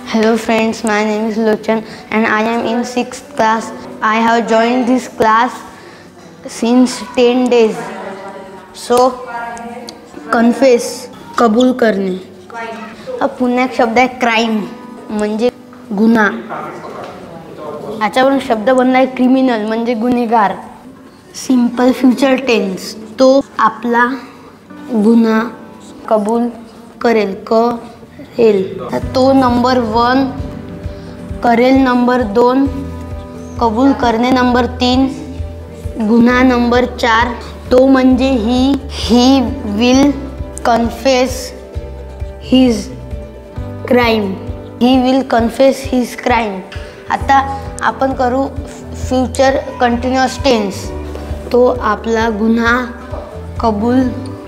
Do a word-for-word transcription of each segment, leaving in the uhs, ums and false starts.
Hello friends, my name is Lochan and I am in sixth class. I have joined this class since ten days. So, confess, कबूल करणे. हा पुन्हा एक शब्द आहे crime म्हणजे गुन्हा. याच्यावरून शब्द बनला आहे क्रिमिनल म्हणजे गुन्हेगार. सिंपल फ्युचर टेन्स, तो आपला गुन्हा कबूल करेल. करेल तो नंबर वन, करेल नंबर दोन, कबूल करणे नंबर तीन, गुन्हा नंबर चार. तो म्हणजे he he will confess his crime. He will confess his crime. आता आपण करू फ्युचर कंटिन्युअस टेन्स. तो आपला गुन्हा कबूल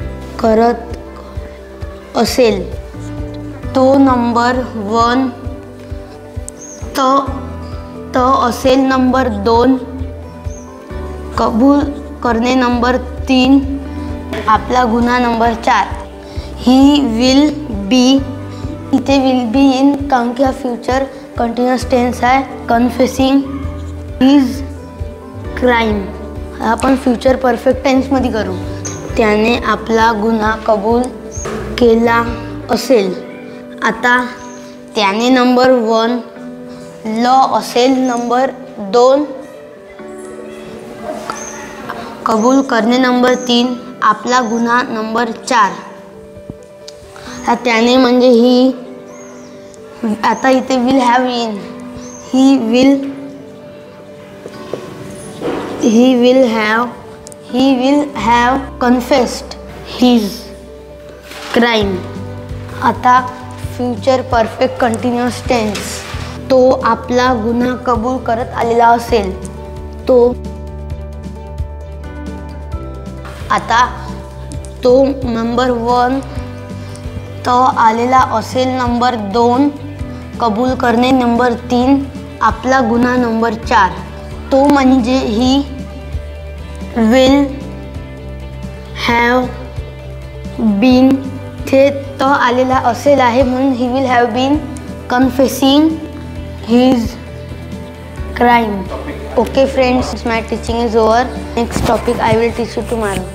करत असेल. तो नंबर वन, त त असेल नंबर दोन, कबूल करणे नंबर तीन, आपला गुन्हा नंबर चार. ही विल बी, इथे विल बी इन कारण की हा फ्युचर कंटिन्युअस टेन्स आहे. कन्फेसिंग हिज क्राइम आपण फ्युचर परफेक्ट टेन्समध्ये करू. त्याने आपला गुन्हा कबूल केला असेल. आता त्याने नंबर वन, ल असेल नंबर दोन, कबूल करणे नंबर तीन, आपला गुन्हा नंबर चार. आता त्याने म्हणजे ही, आता इथे will have in. He will he will have he will have confessed his crime. आता फ्युचर परफेक्ट कंटिन्युअस टेन्स, तो आपला गुन्हा कबूल करत आलेला असेल. तो आता तो नंबर वन, तो आलेला असेल नंबर दोन, कबूल करणे नंबर तीन, आपला गुन्हा नंबर चार. तो म्हणजे ही विल हॅव बीन. ते तो आलेला असेल आहे म्हणून he will have been confessing his crime. Okay friends, my teaching is over. Next topic I will teach you tomorrow.